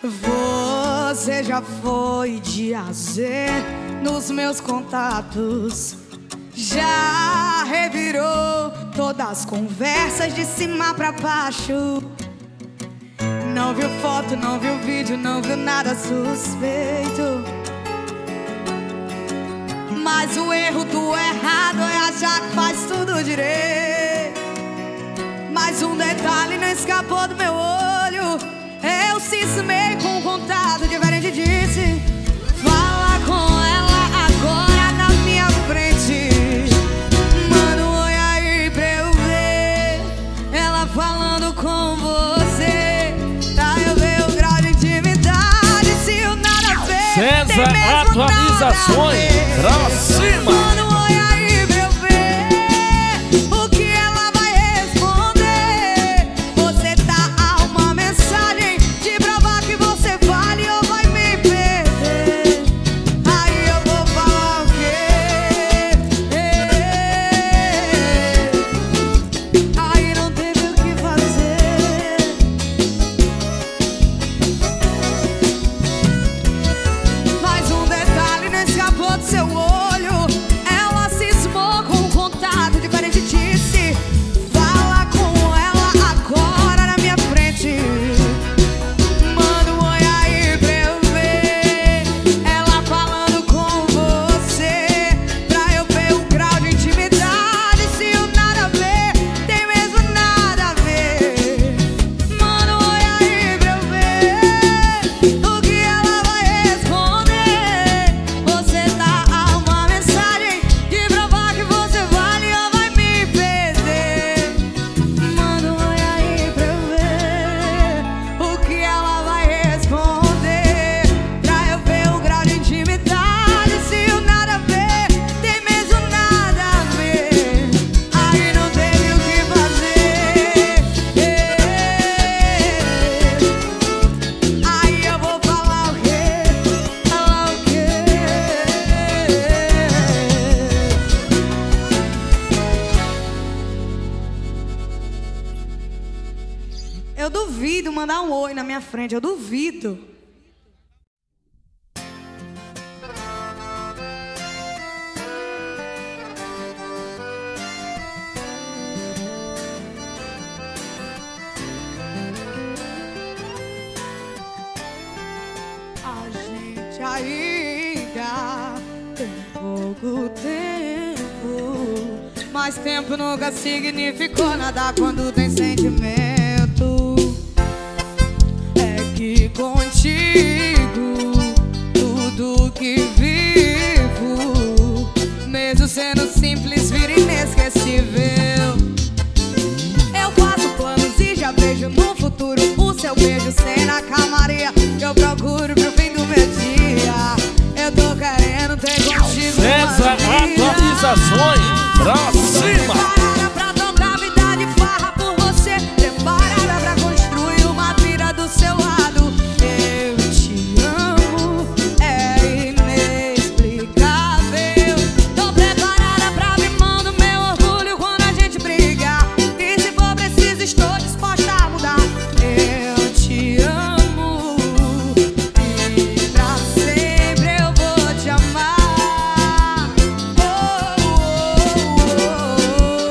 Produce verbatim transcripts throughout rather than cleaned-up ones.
Você já foi de A Z nos meus contatos, já revirou todas as conversas de cima pra baixo. Não viu foto, não viu vídeo, não viu nada suspeito. Mas o erro do errado é achar que faz tudo direito. Mas um detalhe não escapou do meu olho. Eu cismei com um contato diferente, disse: fala com ela agora na minha frente. Manda um oi aí pra eu ver ela falando com você, pra eu ver o grau de intimidade. Se o nada a ver, César Atualizações, pra cima. manda um oi aí pra eu ver o que ela vai responder. Você tá a uma mensagem de provar que você vale ou vai me perder. Aí eu vou falar o quê? Aí não teve o que fazer. Mas um detalhe não escapou do seu olho. Ela cismou com um contato diferente, disse: fala com ela agora na minha frente. Manda um oi aí pra eu ver ela falando com você, pra eu ver o grau de intimidade. Se o nada a ver, tem mesmo nada a ver. Manda um oi aí pra eu ver o que ela vai responder. Você tá a uma mensagem de provar que você vale ou vai me perder. Manda um oi aí pra eu ver o que ela vai responder, pra eu ver o grau de intimidade. Se o nada a ver, tem mesmo nada a ver. Aí não teve o que fazer. Aí eu vou falar o quê? Falar o quê? Eu duvido mandar um oi na minha frente, eu duvido. A gente ainda tem pouco tempo, mas tempo nunca significou nada quando tem sentimento. É que contigo tudo que vivo, mesmo sendo simples, vira inesquecível. Eu faço planos e já vejo no futuro o seu beijo ser na calmaria. Eu procuro pro fim do meu dia. Eu tô querendo ter contigo César uma vida. Atualizações, pra cima. Preparada pra tocar vida de farra por você, preparada pra construir uma vida do seu lado. Eu te amo, é inexplicável. Tô preparada pra abrir mão do meu orgulho quando a gente brigar. E se for preciso, estou disposta a mudar. Eu te amo e pra sempre eu vou te amar. Oh, oh, oh, oh.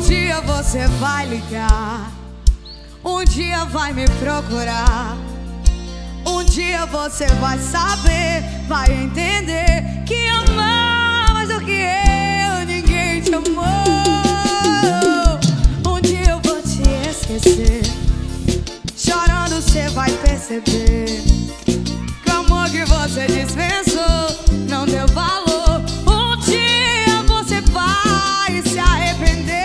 dia você vai ligar, um dia vai me procurar, um dia você vai saber, vai entender que amar mais do que eu, ninguém te amou. Um dia eu vou te esquecer, chorando você vai perceber que o amor que você dispensou não deu valor. Um dia você vai se arrepender.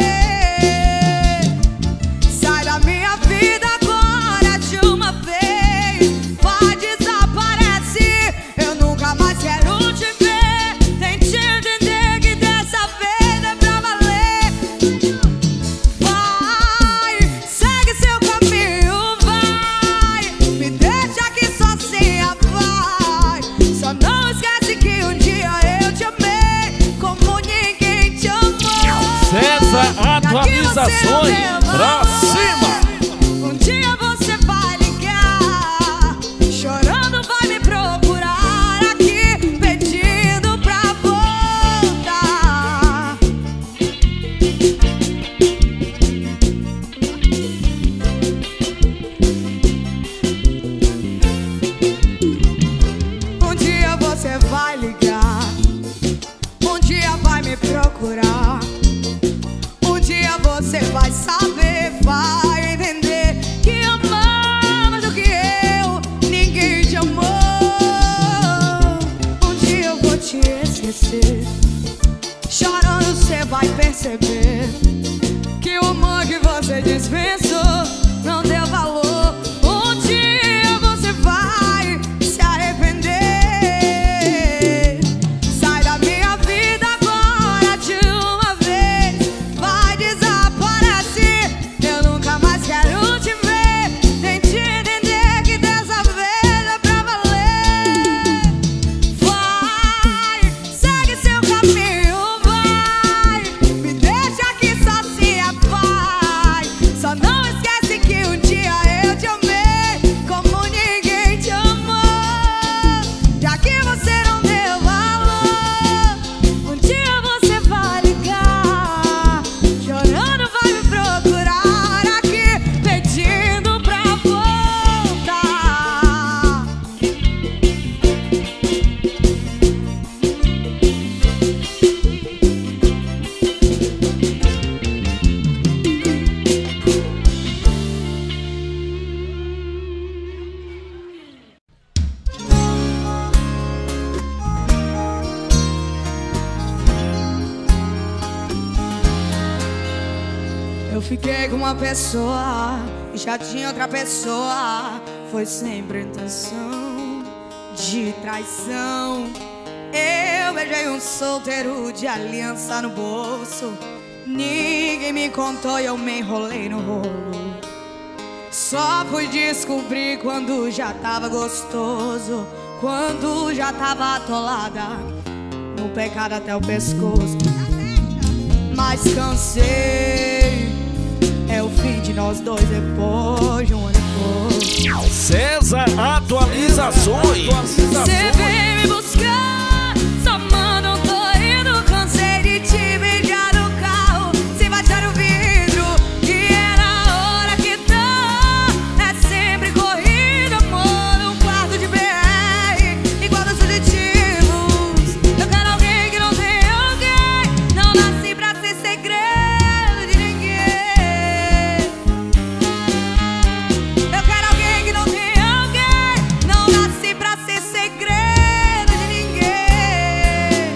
Sai da minha vida agora de uma vez, vai, desaparece, eu nunca mais quero te ver. Tente entender que dessa vez é pra valer. Vai, segue seu caminho, vai, me deixa aqui sozinha, vai. Só não esquece que um dia eu te amei como ninguém te amou. César Atualizações, pra cima! Um dia você vai ligar, chorando vai me procurar aqui, pedindo pra voltar. Um dia você vai ligar, um dia vai me procurar, um dia você vai saber, vai entender que amar mais do que eu, ninguém te amou. Um dia eu vou te esquecer, chorando você vai perceber que o amor que você dispensou não deu valor. Um dia você vai se arrepender. Sai da minha vida agora de uma vez, vai, desaparece, eu nunca mais quero te ver. Tente entender que dessa vez é pra valer. Vai, segue seu caminho, vai, me deixa aqui sozinha, vai. Só não esquece que um dia eu te amei como ninguém te amou. Já que você não deu valor, um dia você vai ligar, chorando vai me procurar aqui, pedindo pra voltar. Eu fiquei com uma pessoa e já tinha outra pessoa, foi sempre a intenção de traição. Eu beijei um solteiro de aliança no bolso, ninguém me contou e eu me enrolei no rolo. Só fui descobrir quando já tava gostoso, quando já tava atolada no pecado até o pescoço. Mas cansei, é o fim de nós dois depois de um ano e pouco. César Atualizações. Você vem me buscar, só manda um tô indo. Cansei de te beijar no carro, se baixar o vidro, e é na hora que tá. É sempre corrida, amor, num quarto de B R, igual dos fugitivos. Eu quero alguém que não tem alguém, não nasci pra ser segredo de ninguém. Eu quero alguém que não tem alguém, não nasci pra ser segredo de ninguém.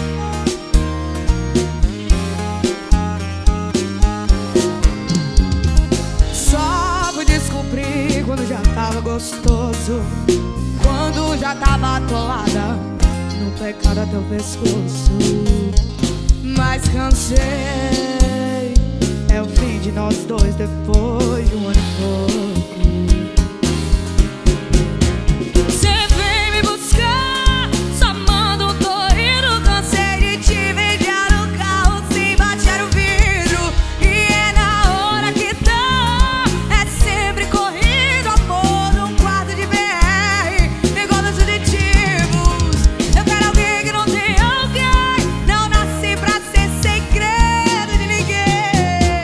Só fui descobrir quando já tava gostoso, quando já tava atolada no pecado até o pescoço. Mas cansei, é o fim de nós dois depois de um ano e pouco. Você vem me buscar, só manda um tô indo. Cansei de te beijar no carro, se baixar o vidro, e é na hora que tá. É sempre corrido, amor, num quarto de B R, igual dos fugitivos. Eu quero alguém que não tem alguém, não nasci pra ser segredo de ninguém.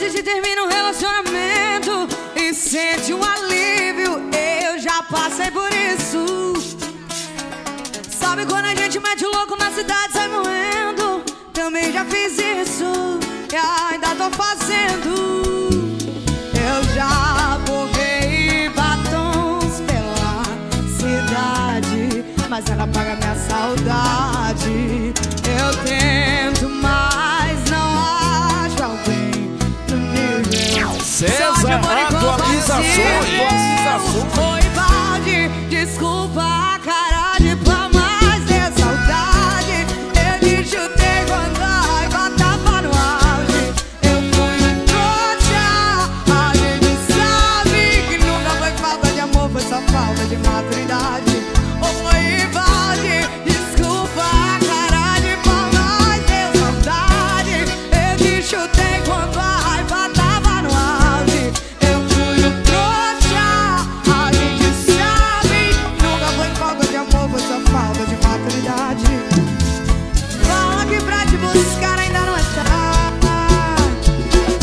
gente termina um relacionamento e sente um alívio. Eu já passei por isso. Sabe quando a gente mete o louco na cidade, sai moendo? Também já fiz isso e ainda tô fazendo. Eu já borrei batons pela cidade, mas ela paga minha saudade. Eu tento, mas não acho alguém no nível. César, atualizações, atualizações. Foi balde, desculpa a cara de pau, mas deu saudade. Eu te chutei quando a raiva tava no auge. Eu fui um trouxa, a gente sabe que nunca foi falta de amor, foi só falta de maturidade. Foi balde, desculpa a cara de pau, mas deu saudade. Eu te chutei quando a raiva tava no auge. Eu fui um trouxa, a gente sabe, nunca foi falta de amor, foi só falta de maturidade. Fala que pra te buscar ainda não é tarde.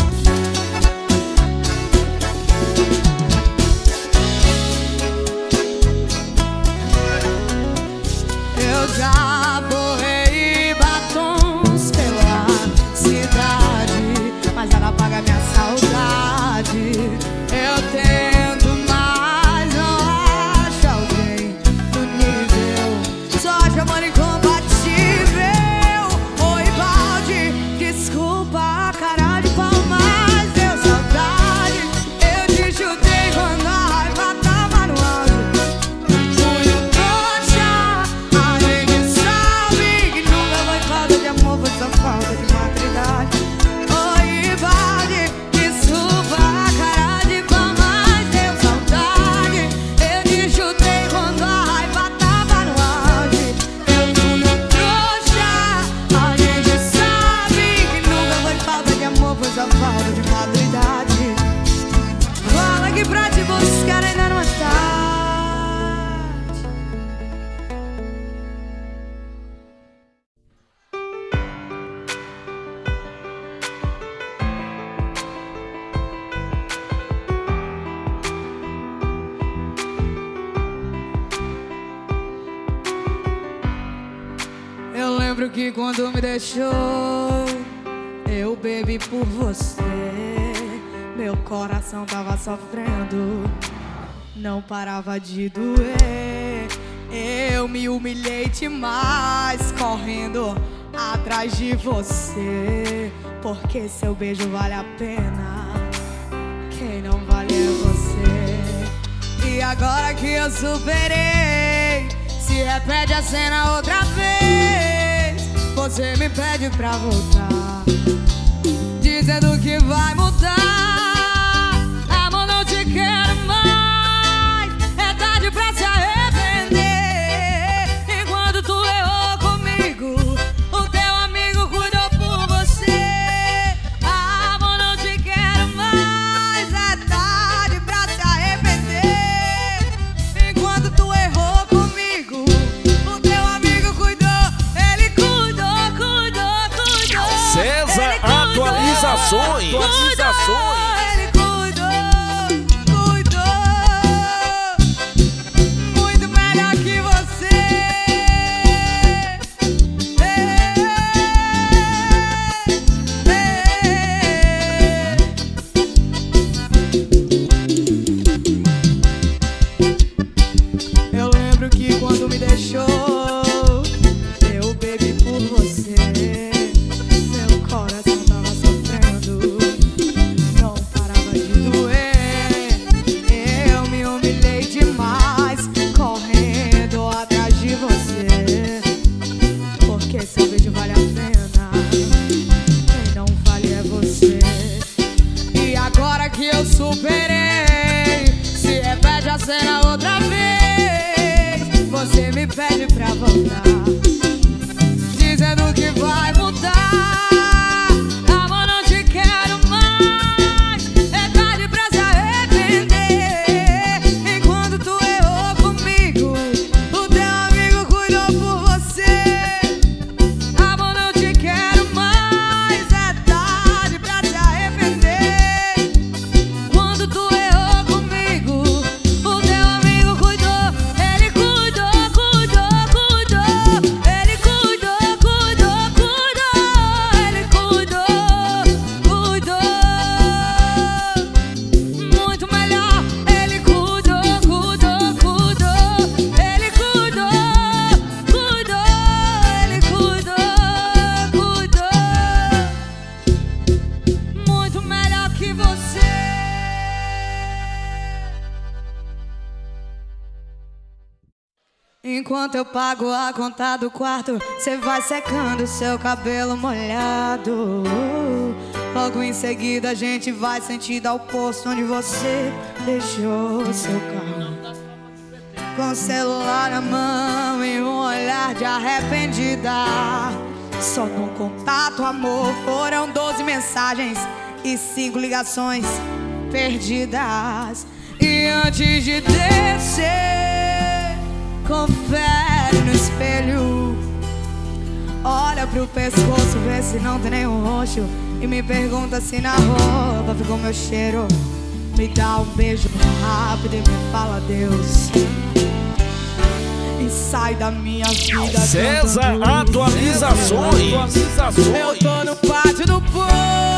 Eu já borrei batons pela cidade, mas ela paga minha saudade. Eu tento, mas não acho alguém do nível. Só acho amor incompatível. Oi, balde, desculpa a cara de pau, mas deu saudade. Eu te chutei quando a raiva tava no auge. Fui um trouxa, a gente sabe que nunca foi falta de amor, foi só falta de maturidade. Oi, balde, desculpa a cara de pau, mas deu saudade. Eu te chutei quando a raiva tava no auge. Eu fui um trouxa, a gente sabe que nunca foi falta de amor, foi só falta de maturidade. Fala que pra te buscar ainda não é tarde. Eu lembro que quando me deixou, eu bebi por você. Meu coração tava sofrendo, não parava de doer. Eu me humilhei demais, correndo atrás de você. Porque seu beijo vale a pena, quem não vale é você. E agora que eu superei, se repete a cena outra vez. Você me pede pra voltar, dizendo que vai mudar. Amor, não te quero mais, é tarde pra se arrepender. Enquanto tu errou comigo, o teu amigo cuidou por você. Amor, não te quero mais, é tarde pra se arrepender. Enquanto tu errou comigo, o teu amigo cuidou. Ele cuidou, cuidou, cuidou. César, Ele cuidou, atualizações, atualizações. Ele cuidou, cuidou, muito melhor que você. Eu lembro que quando me deixou, eu bebi por você. Meu coração tava sofrendo, não parava de doer. Eu me humilhei demais, correndo atrás de você. Porque seu beijo vale a pena, quem não vale é você. E agora que eu superei, se repete a cena outra vez. Você me pede pra voltar, dizendo que vai mudar. Amor, não te quero mais, é tarde pra se arrepender. Enquanto tu errou comigo, o teu amigo cuidou por você. Amor, não te quero mais, é tarde pra se arrepender. Enquanto eu pago a conta do quarto, cê vai secando seu cabelo molhado. Logo em seguida a gente vai sentido ao posto onde você deixou seu carro, com o celular na mão e um olhar de arrependida. Só no contato, amor, foram doze mensagens e cinco ligações perdidas. E antes de descer, confere no espelho, olha pro pescoço, vê se não tem nenhum roxo, e me pergunta se na roupa ficou meu cheiro. Me dá um beijo rápido e me fala adeus, e sai da minha vida. César Atualizações. Eu tô no pátio do posto,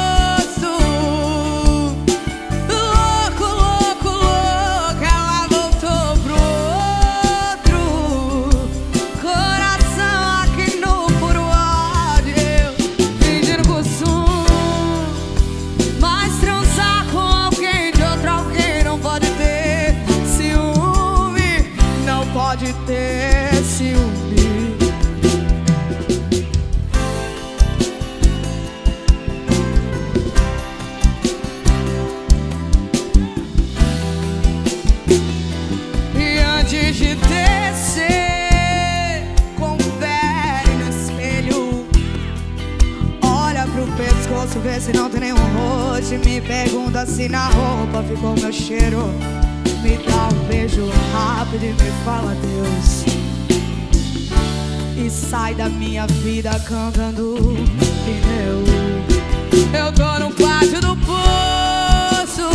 louco, louco, louco. Ela voltou pro outro, coração aqui no puro ódio, eu fingindo costume. Mas transar com alguém de outro alguém não pode ter ciúme, não pode ter ciúme. E antes de descer, confere no espelho, olha pro pescoço, vê se não tem nenhum roxo, e me pergunta se na roupa ficou meu cheiro. Me dá um beijo rápido e me fala adeus, e sai da minha vida cantando pneu. Eu tô no pátio do poço,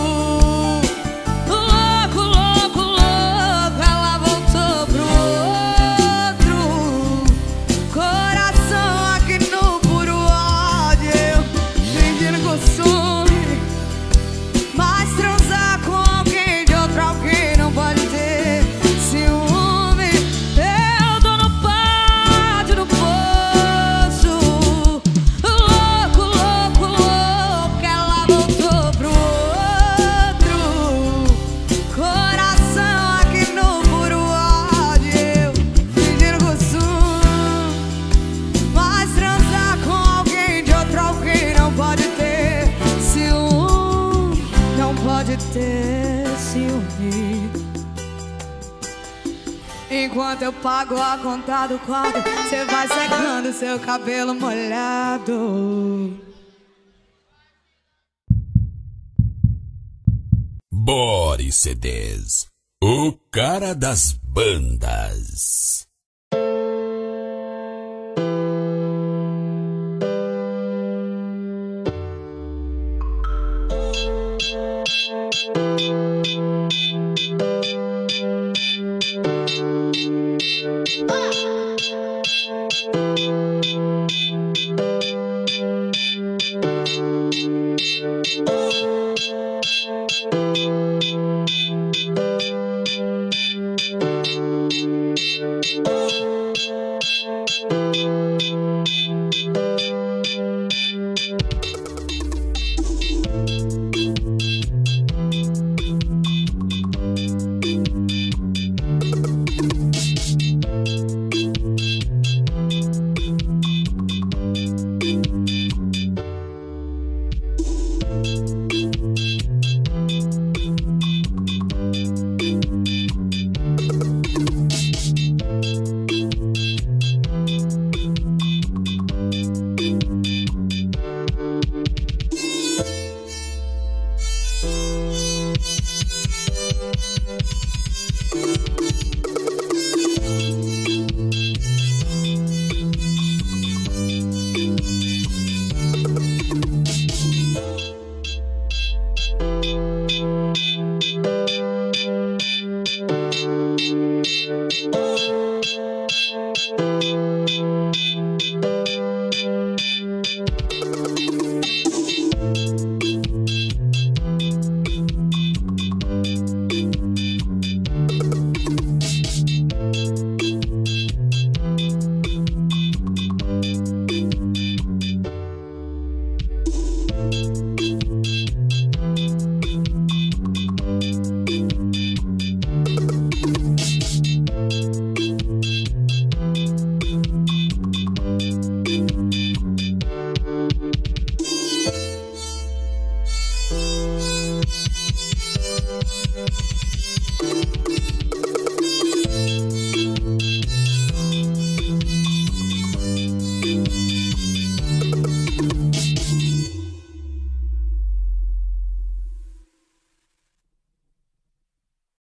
louco, louco, louco. Ela voltou pro outro, coração aqui no puro ódio, eu fingindo costume. Mas transar com alguém de outro alguém não pode ter ciúme. Eu tô no pátio do poço, louco, louco, louco. Ela voltou pro outro, coração aqui no puro ódio, eu fingindo costume. Mas transar com alguém de outro alguém não pode ter ciúme, não pode ter ciúme. Enquanto eu pago a conta do quarto, cê vai secando seu cabelo molhado. Boris C Ds, o cara das bandas.